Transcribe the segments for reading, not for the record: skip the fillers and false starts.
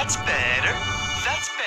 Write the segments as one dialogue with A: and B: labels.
A: That's better. That's better.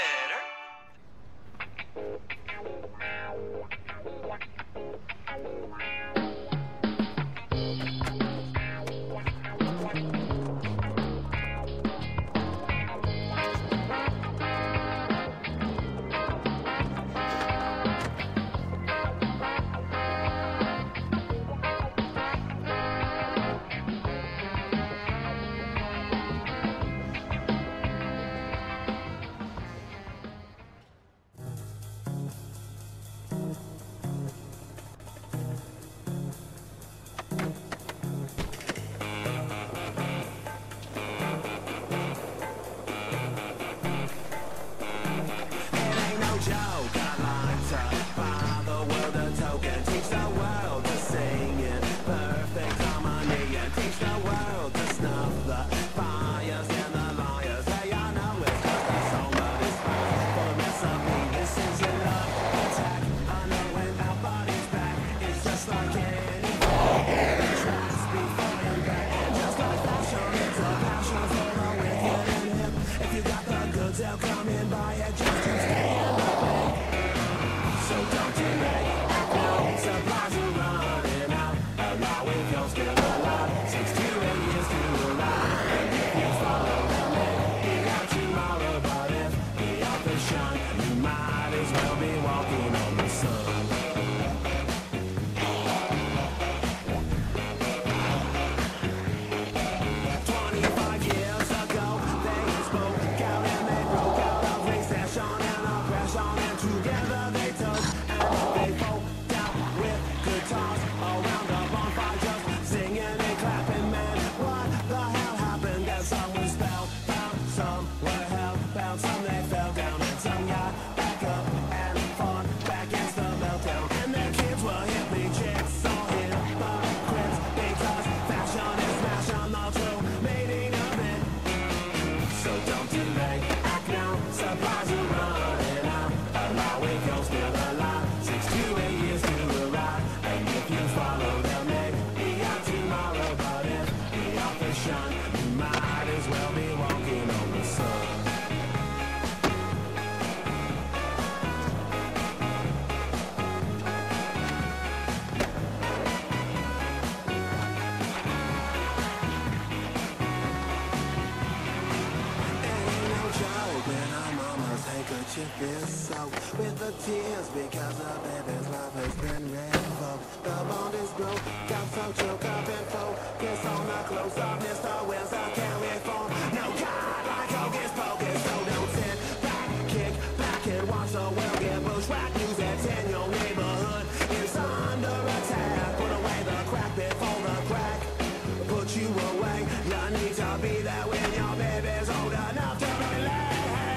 B: Is soaked with the tears because the baby's love has been revoked. The bond is broke, got so choked up and focus on the close up. Mr. Wills, I can't reform. No God like hocus pocus, so don't sit back, kick back and watch the world get bushwhacked. News that's in your neighborhood is under attack. Put away the crack before the crack put you away. You need to be there when your baby's old enough to relate.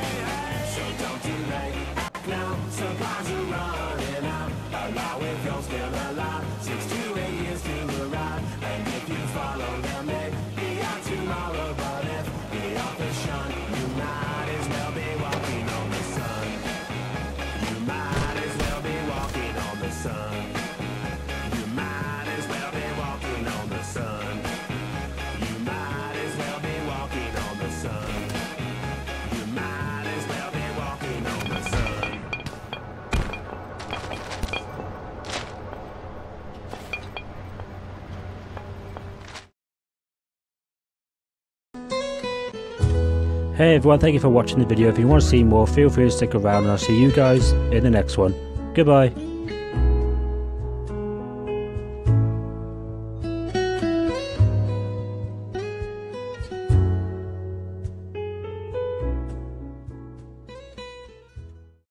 B: Now, supplies are running out. Allow if you're still alive. 6 to 8 years to arrive. And if you follow them, maybe out tomorrow. But if the author's shun, you might as well be walking on the sun. You might as well be walking on the sun. You might as well be walking on the sun. You might as well be walking on the sun. You might as well be walking on the sun.
C: Hey everyone, thank you for watching the video. If you want to see more, feel free to stick around and I'll see you guys in the next one. Goodbye.